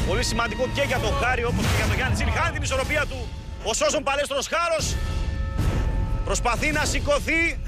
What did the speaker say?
Πολύ σημαντικό και για τον Χάρη, όπως και για τον Γιάννη Τσίλη. Χάνει την ισορροπία του. Ο Σώσον Παλέστρος Χάρος προσπαθεί να σηκωθεί.